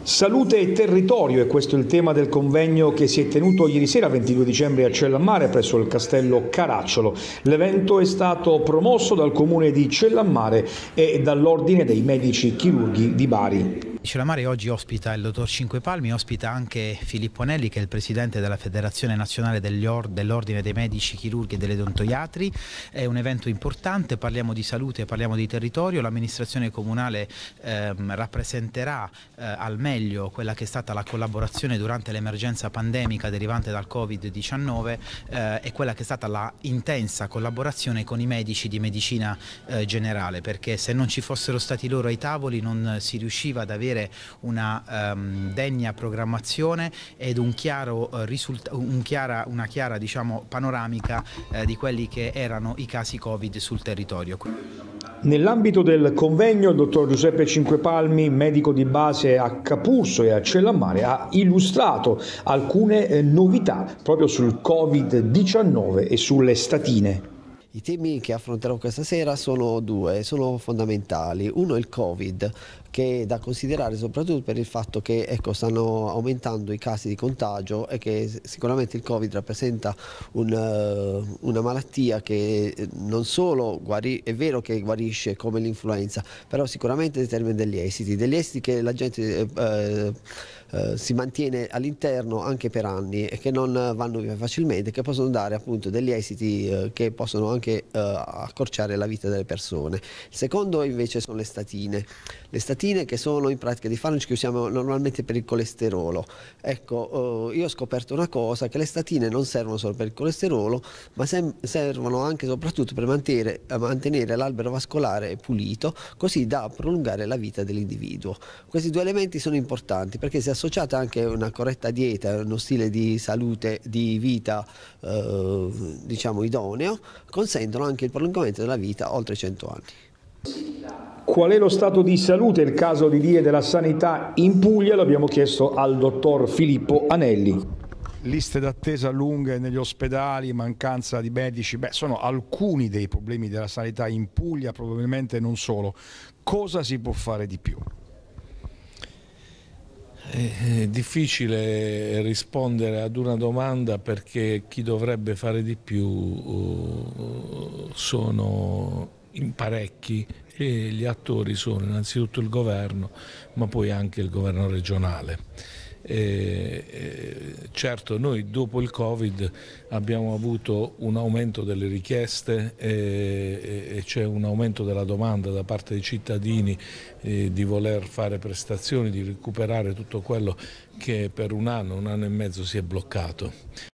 Salute e territorio, e questo è il tema del convegno che si è tenuto ieri sera 22 dicembre a Cellammare presso il Castello Caracciolo. L'evento è stato promosso dal Comune di Cellammare e dall'Ordine dei Medici Chirurghi di Bari. Cellammare oggi ospita il dottor Cinquepalmi, ospita anche Filippo Anelli, che è il presidente della Federazione Nazionale dell'Ordine dei Medici Chirurghi e degli Odontoiatri. È un evento importante, parliamo di salute, parliamo di territorio. L'amministrazione comunale rappresenterà al meglio quella che è stata la collaborazione durante l'emergenza pandemica derivante dal Covid-19 e quella che è stata la intensa collaborazione con i medici di medicina generale, perché se non ci fossero stati loro ai tavoli non si riusciva ad avere una degna programmazione ed una chiara panoramica di quelli che erano i casi Covid sul territorio. Nell'ambito del convegno il dottor Giuseppe Cinquepalmi, medico di base a Capurso e a Cellammare, ha illustrato alcune novità proprio sul Covid-19 e sulle statine. I temi che affronterò questa sera sono due, sono fondamentali. Uno è il Covid, che è da considerare soprattutto per il fatto che stanno aumentando i casi di contagio e che sicuramente il Covid rappresenta una malattia che non solo è vero che guarisce come l'influenza, però sicuramente determina degli esiti che la gente si mantiene all'interno anche per anni e che non vanno via facilmente, che possono dare appunto degli esiti che possono anche accorciare la vita delle persone. Il secondo invece sono le statine che sono in pratica dei farmaci che usiamo normalmente per il colesterolo. Ecco, io ho scoperto una cosa, che le statine non servono solo per il colesterolo, ma servono anche e soprattutto per mantenere l'albero vascolare pulito, così da prolungare la vita dell'individuo. Questi due elementi sono importanti perché se associata anche una corretta dieta, uno stile di salute, di vita diciamo idoneo, consentono anche il prolungamento della vita oltre 100 anni. Qual è lo stato di salute e il caso di DIE della sanità in Puglia? L'abbiamo chiesto al dottor Filippo Anelli. Liste d'attesa lunghe negli ospedali, mancanza di medici, sono alcuni dei problemi della sanità in Puglia, probabilmente non solo. Cosa si può fare di più? È difficile rispondere ad una domanda perché chi dovrebbe fare di più sono in parecchi e gli attori sono innanzitutto il governo ma poi anche il governo regionale. Certo, noi dopo il Covid abbiamo avuto un aumento delle richieste e c'è un aumento della domanda da parte dei cittadini di voler fare prestazioni, di recuperare tutto quello che per un anno e mezzo si è bloccato.